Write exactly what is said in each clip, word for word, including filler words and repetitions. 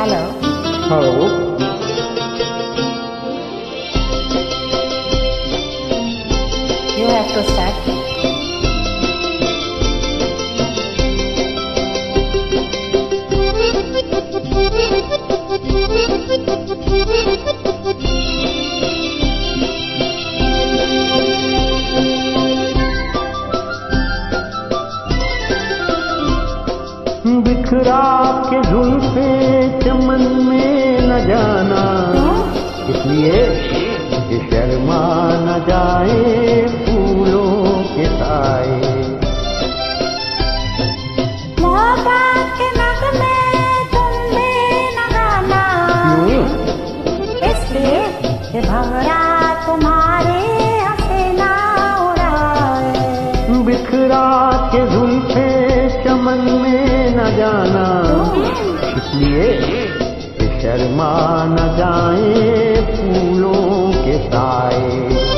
Hello. Hello. You have to start. बिखरा के जुल्फे चमन में न जाना, इसलिए कि शर्मा न जाए फूलों के साए। मोहब्बत के नगमे तुम भी न गाना, इसलिए कि भंवरा तुम्हारे हसीना उड़ाए। बिखरा के जुल्फे चमन में न जाना, इसलिए कि शर्मा न जाए फूलों के साए।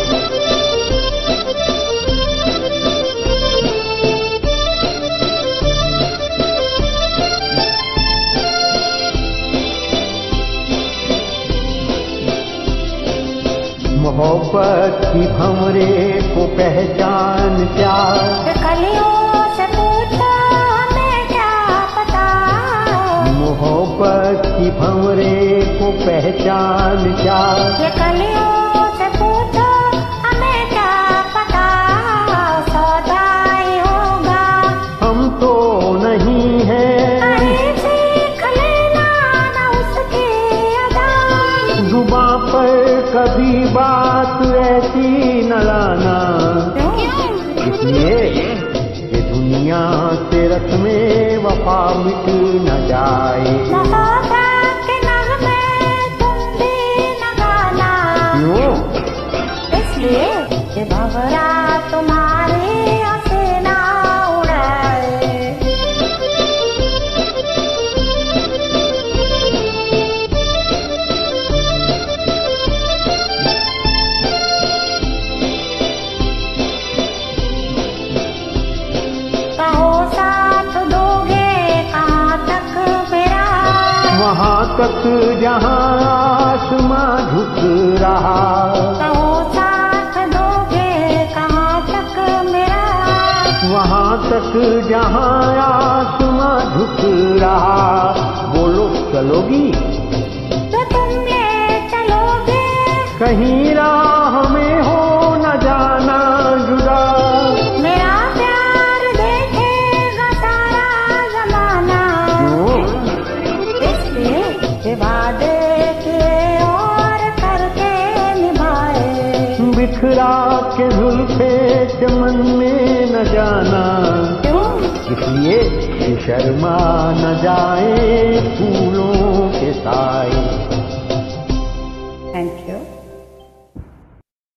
मोहब्बत की भंवरे को पहचान क्या, कलियों से पूछो हमें क्या पता। मोहब्बत की भंवरे को पहचान क्या, ये कलियों से पूछो हमें क्या पता। सौदाई होगा हम तो नहीं हैं, अरे सीख लेना ना उसकी अदा। जुबां पर कभी बात ऐसी न लाना, इसलिए कि दुनिया से रस्में वफा मिट न जाए। मोहब्बत के नगमे तुम भी न गाना, क्यों? इसलिए कि भंवरा तुम्हारी हसीना उड़ाए। कहो साथ दोगे कहाँ तक मेरा, वहाँ तक जहाँ आसमां झुक रहा। कहो साथ दोगे कहाँ तक मेरा। वहाँ तक जहाँ आसमां झुक रहा। बोलो चलोगी तो तुम ले चलोगे, कहीं राह में हो न जाना जुदा। मेरा प्यार देखेगा सारा जमाना, इसलिए कि वादे किए और करके निभाए। बिखरा के जुल्फे चमन में न जाना, क्यों? इसलिए कि शर्मा न जाए फूल